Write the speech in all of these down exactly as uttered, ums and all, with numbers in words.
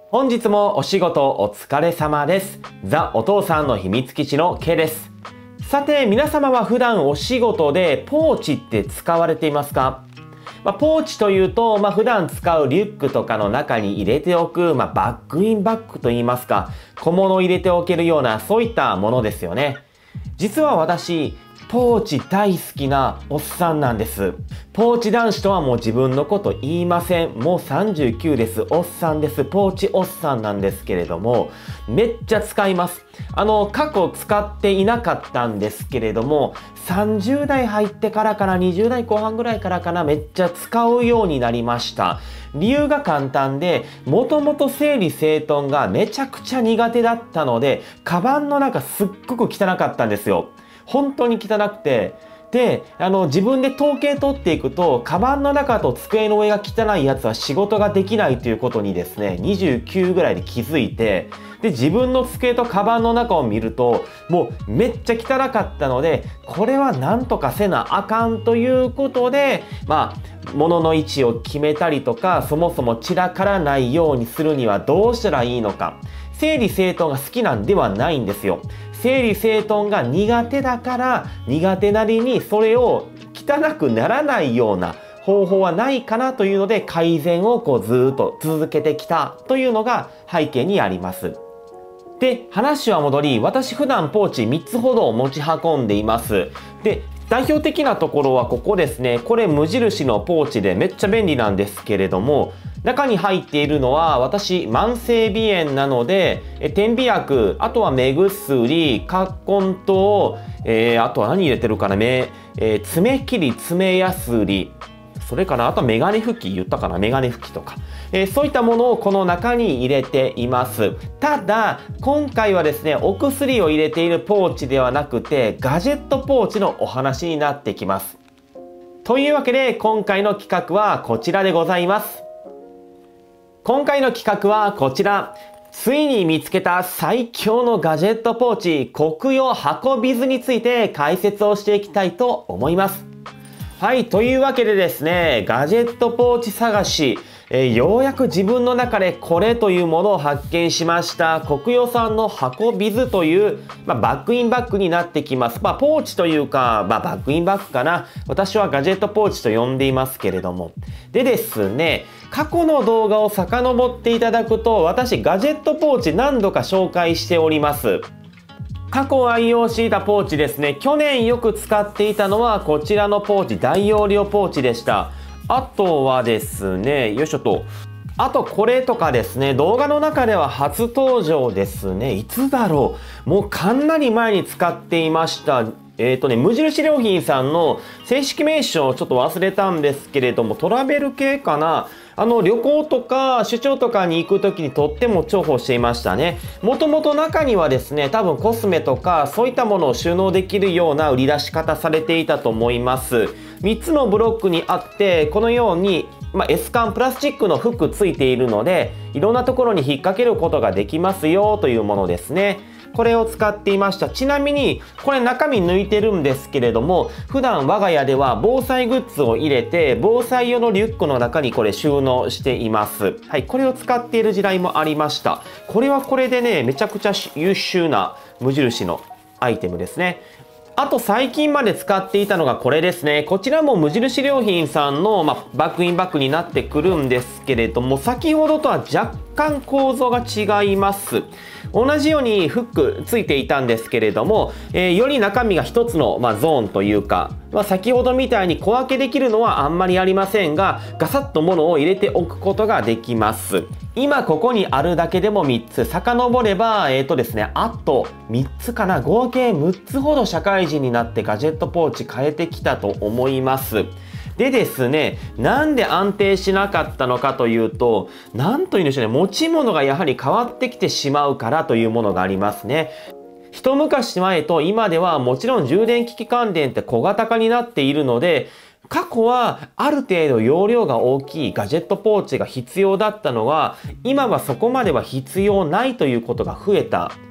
本日もお仕事お疲れ様です。ザ・お父さんの秘密基地の K です。さて、皆様は普段お仕事でポーチって使われていますか？まあ、ポーチというと、まあ、普段使うリュックとかの中に入れておく、まあ、バッグインバッグといいますか、小物を入れておけるような、そういったものですよね。実は私、ポーチ大好きなおっさんなんです。ポーチ男子とはもう自分のこと言いません。もうさんじゅうきゅうです。おっさんです。ポーチおっさんなんですけれども、めっちゃ使います。あの、過去使っていなかったんですけれども、さんじゅう代入ってからかな、にじゅう代後半ぐらいからかな、めっちゃ使うようになりました。理由が簡単で、もともと整理整頓がめちゃくちゃ苦手だったので、カバンの中すっごく汚かったんですよ。本当に汚くて。で、あの、自分で統計取っていくと、カバンの中と机の上が汚いやつは仕事ができないということにですね、にじゅうきゅうぐらいで気づいて、で、自分の机とカバンの中を見ると、もうめっちゃ汚かったので、これはなんとかせなあかんということで、まあ、物の位置を決めたりとか、そもそも散らからないようにするにはどうしたらいいのか。整理整頓が好きなんではないんですよ。整理整頓が苦手だから苦手なりにそれを汚くならないような方法はないかなというので改善をこうずーっと続けてきたというのが背景にあります。で、話は戻り、私普段ポーチみっつほど持ち運んでいます。で、代表的なところはここですね。これ無印のポーチでめっちゃ便利なんですけれども、中に入っているのは私慢性鼻炎なので点鼻薬、あとは目薬、葛根湯、えー、あとは何入れてるかな、目、えー、爪切り、爪やすり、それから、あとはメガネ拭き言ったかな、メガネ拭きとか、えー、そういったものをこの中に入れています。ただ、今回はですね、お薬を入れているポーチではなくて、ガジェットポーチのお話になってきます。というわけで、今回の企画はこちらでございます。今回の企画はこちら。ついに見つけた最強のガジェットポーチ、コクヨ運び図について解説をしていきたいと思います。はい、というわけでですね、ガジェットポーチ探し、えー、ようやく自分の中でこれというものを発見しました。コクヨさんの運び図という、まあ、バッグインバッグになってきます。まあ、ポーチというか、まあ、バッグインバッグかな。私はガジェットポーチと呼んでいますけれども。でですね、過去の動画を遡っていただくと、私ガジェットポーチ何度か紹介しております。過去愛用していたポーチですね。去年よく使っていたのはこちらのポーチ、大容量ポーチでした。あとはですね、よいしょと。あとこれとかですね、動画の中では初登場ですね。いつだろう。もうかなり前に使っていました。えっとね、無印良品さんの正式名称をちょっと忘れたんですけれども、トラベル系かな。あの旅行とか出張とかに行くときにとっても重宝していましたね。もともと中にはですね、多分コスメとかそういったものを収納できるような売り出し方されていたと思います。みっつのブロックにあって、このように、まあ、S 缶プラスチックのフックついているので、いろんなところに引っ掛けることができますよというものですね。これを使っていました。ちなみに、これ中身抜いてるんですけれども、普段我が家では防災グッズを入れて、防災用のリュックの中にこれ収納しています。はい、これを使っている時代もありました。これはこれでね、めちゃくちゃ優秀な無印のアイテムですね。あと最近まで使っていたのがこれですね。こちらも無印良品さんの、まあ、バッグインバッグになってくるんですけれども、先ほどとは若干構造が違います。同じようにフックついていたんですけれども、えー、より中身が一つの、まあ、ゾーンというか、まあ、先ほどみたいに小分けできるのはあんまりありませんが、ガサッと物を入れておくことができます。今ここにあるだけでもみっつ、遡れば、えーとですね、あとみっつかな、合計むっつほど社会人になってガジェットポーチ変えてきたと思います。でですね、なんで安定しなかったのかというと、なんというんでしょうね、持ち物がやはり変わってきてしまうからというものがありますね。一昔前と今ではもちろん充電機器関連って小型化になっているので、過去はある程度容量が大きいガジェットポーチが必要だったのは、今はそこまでは必要ないということが増えた。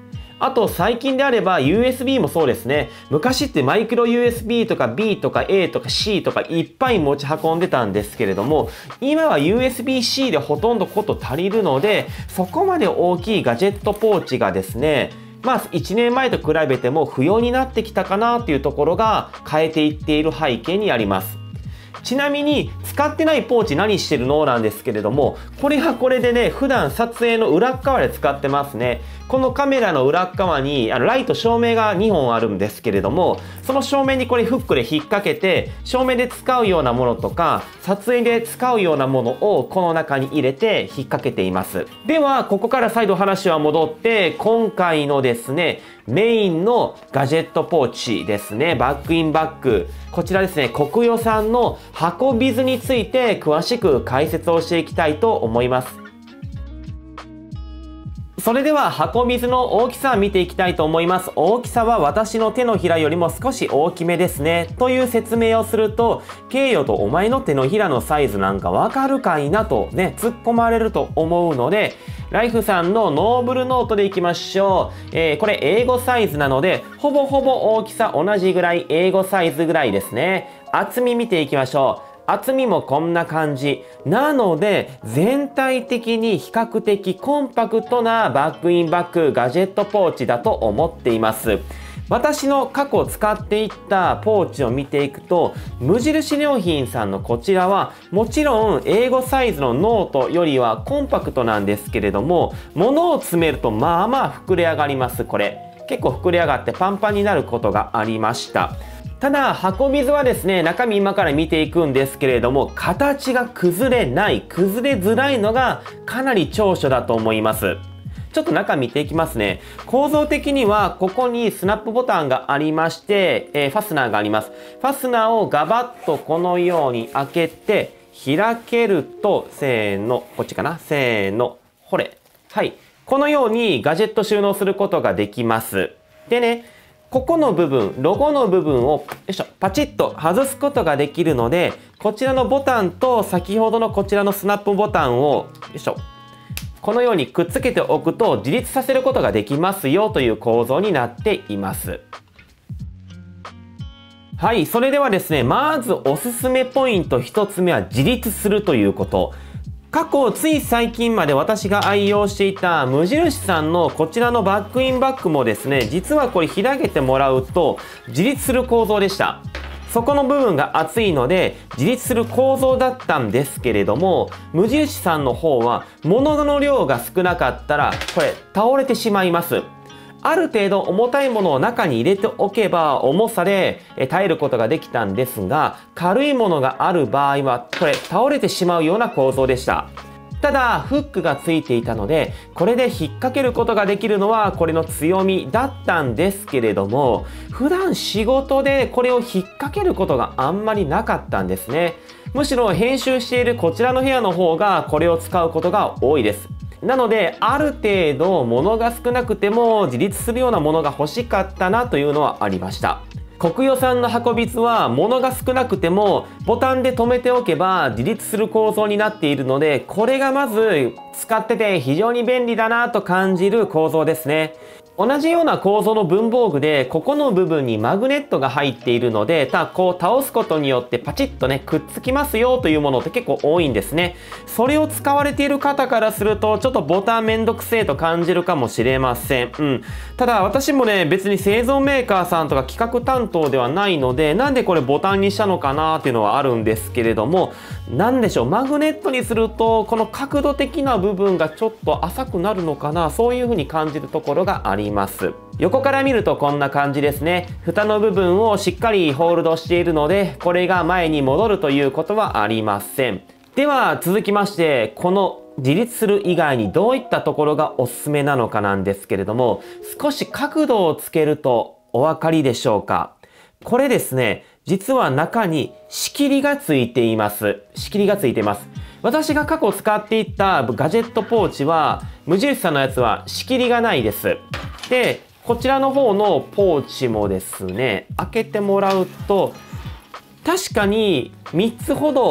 あと最近であれば ユーエスビー もそうですね。昔ってマイクロ ユーエスビー とか ビー とか エー とか シー とかいっぱい持ち運んでたんですけれども、今は ユーエスビー-C でほとんどこと足りるので、そこまで大きいガジェットポーチがですね、まあいちねんまえと比べても不要になってきたかなっていうところが変えていっている背景にあります。ちなみに使ってないポーチ何してるのなんですけれども、これはこれでね、普段撮影の裏側で使ってますね。このカメラの裏側にあのライト照明がにほんあるんですけれども、その照明にこれフックで引っ掛けて、照明で使うようなものとか、撮影で使うようなものをこの中に入れて引っ掛けています。では、ここから再度話は戻って、今回のですね、メインのガジェットポーチですね、バックインバッグ。こちらですね、コクヨさんの箱ビズについて詳しく解説をしていきたいと思います。それでは箱水の大きさを見ていきたいと思います。大きさは私の手のひらよりも少し大きめですね。という説明をすると、ケイヨとお前の手のひらのサイズなんかわかるかいなとね、突っ込まれると思うので、ライフさんのノーブルノートでいきましょう。えー、これ英語サイズなので、ほぼほぼ大きさ同じぐらい、英語サイズぐらいですね。厚み見ていきましょう。厚みもこんな感じ。なので、全体的に比較的コンパクトなバックインバッグガジェットポーチだと思っています。私の過去使っていったポーチを見ていくと、無印良品さんのこちらは、もちろん英語サイズのノートよりはコンパクトなんですけれども、物を詰めるとまあまあ膨れ上がります、これ。結構膨れ上がってパンパンになることがありました。ただ、箱水はですね、中身今から見ていくんですけれども、形が崩れない、崩れづらいのがかなり長所だと思います。ちょっと中見ていきますね。構造的には、ここにスナップボタンがありまして、えー、ファスナーがあります。ファスナーをガバッとこのように開けて、開けると、せーの、こっちかな、せーの、ほれ。はい。このようにガジェット収納することができます。でね、ここの部分、ロゴの部分をよいしょ、パチッと外すことができるので、こちらのボタンと先ほどのこちらのスナップボタンをよいしょ、このようにくっつけておくと自立させることができますよという構造になっています。はい、それではですね、まずおすすめポイントひとつめは自立するということ。過去、つい最近まで私が愛用していた無印さんのこちらのバックインバッグもですね、実はこれ開けてもらうと自立する構造でした。そこの部分が厚いので自立する構造だったんですけれども、無印さんの方は物の量が少なかったらこれ倒れてしまいます。ある程度重たいものを中に入れておけば重さで耐えることができたんですが、軽いものがある場合はこれ倒れてしまうような構造でした。ただフックがついていたので、これで引っ掛けることができるのはこれの強みだったんですけれども、普段仕事でこれを引っ掛けることがあんまりなかったんですね。むしろ編集しているこちらの部屋の方がこれを使うことが多いです。なので、ある程度物が少なくても自立するようなものが欲しかったなというのはありました。コクヨさんの箱ビズは物が少なくてもボタンで留めておけば自立する構造になっているので、これがまず使ってて非常に便利だなと感じる構造ですね。同じような構造の文房具で、ここの部分にマグネットが入っているので、ただこう倒すことによってパチッとね、くっつきますよというものって結構多いんですね。それを使われている方からすると、ちょっとボタンめんどくせえと感じるかもしれません。うん。ただ私もね、別に製造メーカーさんとか企画担当ではないので、なんでこれボタンにしたのかなっていうのはあるんですけれども、なんでしょう、マグネットにすると、この角度的な部分がちょっと浅くなるのかな、そういう風に感じるところがあります。横から見るとこんな感じですね。蓋の部分をしっかりホールドしているので、これが前に戻るということはありません。では続きまして、この自立する以外にどういったところがおすすめなのかなんですけれども、少し角度をつけるとお分かりでしょうか。これですね、実は中に仕切りがついています。仕切りがついています。私が過去使っていたガジェットポーチは、無印さんのやつは仕切りがないです。で、こちらの方のポーチもですね、開けてもらうと、確かにみっつほど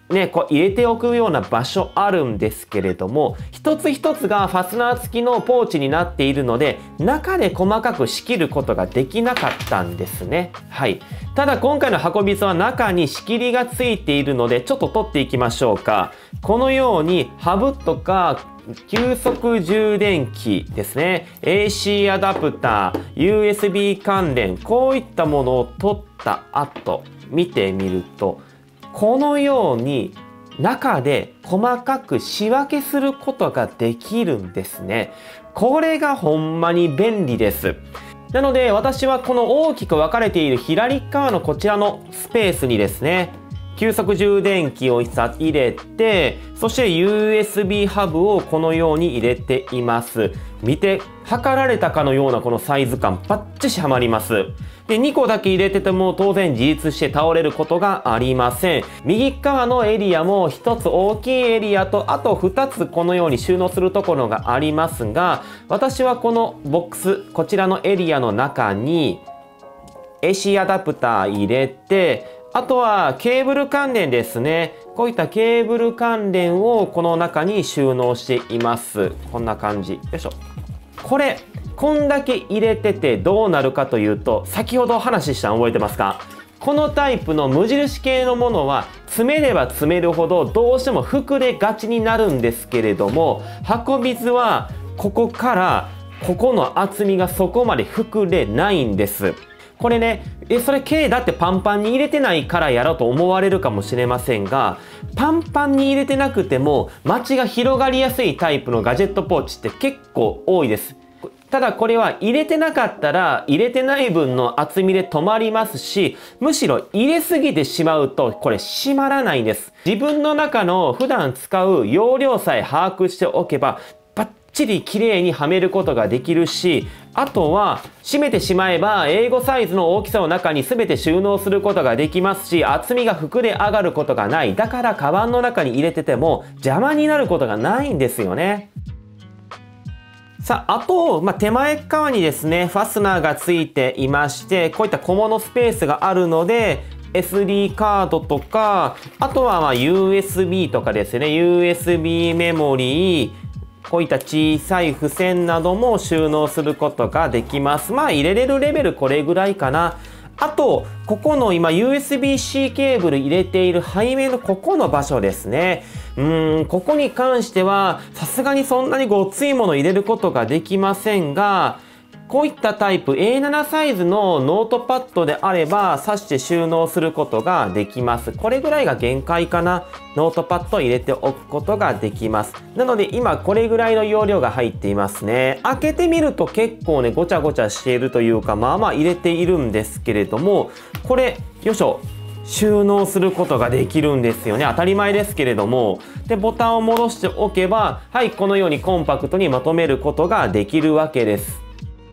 ね、こう入れておくような場所あるんですけれども、一つ一つがファスナー付きのポーチになっているので、中で細かく仕切ることができなかったんですね。はい。ただ今回の運び図は中に仕切りがついているので、ちょっと取っていきましょうか。このようにハブとか急速充電器ですね、エーシー アダプター、ユーエスビー 関連、こういったものを取った後、見てみると、このように中で細かく仕分けすることができるんですね。これがほんまに便利です。なので私はこの大きく分かれている左側のこちらのスペースにですね、急速充電器を入れて、そして ユーエスビー ハブをこのように入れています。見て、測られたかのようなこのサイズ感、バッチシはまります。で、にこだけ入れてても当然自立して倒れることがありません。右側のエリアもひとつ大きいエリアと、あとふたつこのように収納するところがありますが、私はこのボックス、こちらのエリアの中に エーシー アダプター入れて、あとはケーブル関連ですね。こういったケーブル関連をこの中に収納しています。こんな感じ。よいしょ。これ、こんだけ入れててどうなるかというと、先ほど話したの覚えてますか？このタイプの無印系のものは詰めれば詰めるほどどうしても膨れがちになるんですけれども、運び図はここからここの厚みがそこまで膨れないんです。これね、え、それ軽だってパンパンに入れてないからやろと思われるかもしれませんが、パンパンに入れてなくても、マチが広がりやすいタイプのガジェットポーチって結構多いです。ただこれは入れてなかったら、入れてない分の厚みで止まりますし、むしろ入れすぎてしまうと、これ閉まらないんです。自分の中の普段使う容量さえ把握しておけば、バッチリ綺麗にはめることができるし、あとは閉めてしまえば英語サイズの大きさの中に全て収納することができますし、厚みが膨れ上がることがない。だからカバンの中に入れてても邪魔になることがないんですよね。さあ、あと、まあ、手前側にですね、ファスナーがついていまして、こういった小物スペースがあるので、エスディー カードとか、あとはまあ ユーエスビー とかですね、ユーエスビー メモリー、こういった小さい付箋なども収納することができます。まあ入れれるレベルこれぐらいかな。あと、ここの今 ユーエスビーシー ケーブル入れている背面のここの場所ですね。うーん、ここに関してはさすがにそんなにごっついもの入れることができませんが、こういったタイプ エーセブン サイズのノートパッドであれば挿して収納することができます。これぐらいが限界かな。ノートパッドを入れておくことができます。なので今これぐらいの容量が入っていますね。開けてみると結構ねごちゃごちゃしているというか、まあまあ入れているんですけれども、これよいしょ、収納することができるんですよね。当たり前ですけれども。で、ボタンを戻しておけば、はい、このようにコンパクトにまとめることができるわけです。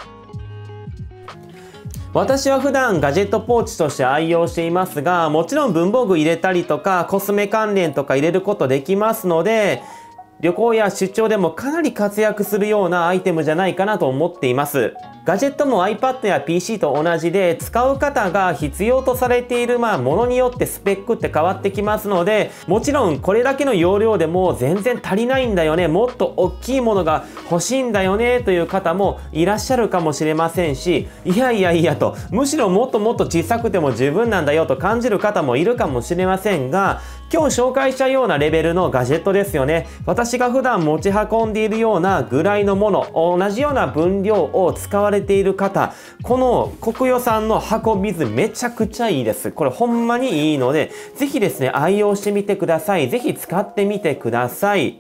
私は普段ガジェットポーチとして愛用していますが、もちろん文房具入れたりとかコスメ関連とか入れることできますので、旅行や出張でもかなり活躍するようなアイテムじゃないかなと思っています。ガジェットも iPad や ピーシー と同じで、使う方が必要とされているまあものによってスペックって変わってきますので、もちろんこれだけの容量でも全然足りないんだよね、もっと大きいものが欲しいんだよねという方もいらっしゃるかもしれませんし、いやいやいやと、むしろもっともっと小さくても十分なんだよと感じる方もいるかもしれませんが、今日紹介したようなレベルのガジェットですよね。私が普段持ち運んでいるようなぐらいのもの、同じような分量を使われている方、このコクヨさんの運び図めちゃくちゃいいです。これほんまにいいので、ぜひですね、愛用してみてください。ぜひ使ってみてください。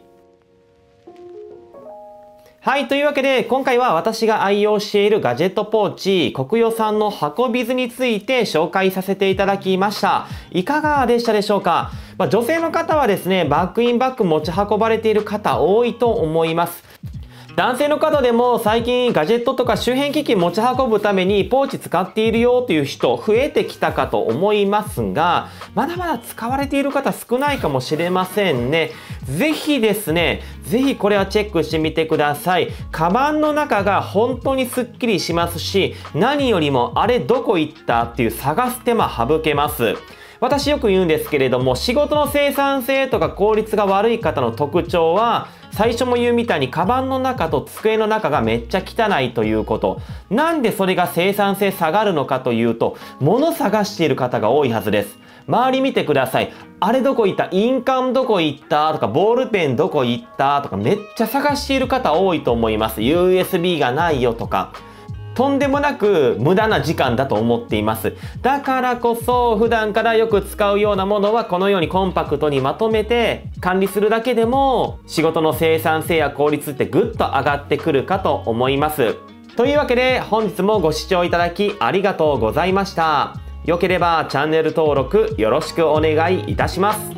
はい。というわけで、今回は私が愛用しているガジェットポーチ、コクヨさんの運び図について紹介させていただきました。いかがでしたでしょうか？まあ、女性の方はですね、バックインバッグ持ち運ばれている方多いと思います。男性の方でも最近ガジェットとか周辺機器持ち運ぶためにポーチ使っているよという人増えてきたかと思いますが、まだまだ使われている方少ないかもしれませんね。ぜひですね、ぜひこれはチェックしてみてください。カバンの中が本当にスッキリしますし、何よりもあれどこ行ったっていう探す手間省けます。 私よく言うんですけれども、仕事の生産性とか効率が悪い方の特徴は、最初も言うみたいにカバンの中と机の中がめっちゃ汚いということ。なんでそれが生産性下がるのかというと、物探している方が多いはずです。周り見てください。あれどこ行った？印鑑どこ行った？とか、ボールペンどこ行った？とか、めっちゃ探している方多いと思います。ユーエスビー がないよとか。とんでもなく無駄な時間だと思っています。だからこそ普段からよく使うようなものはこのようにコンパクトにまとめて管理するだけでも仕事の生産性や効率ってぐっと上がってくるかと思います。というわけで本日もご視聴いただきありがとうございました。良ければチャンネル登録よろしくお願いいたします。